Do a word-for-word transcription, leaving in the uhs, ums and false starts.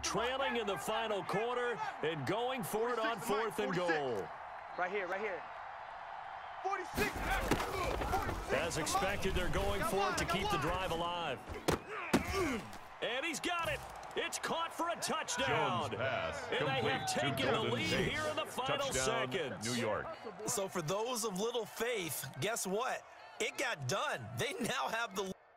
trailing in the final quarter and going for it on fourth and goal. Right here, right here. forty-six. As expected, they're going for it to keep the drive alive. And he's got it. It's caught for a touchdown. Jones pass and they have taken the lead Bates. here in the final Touchdown, seconds. New York. So for those of little faith, guess what? It got done. They now have the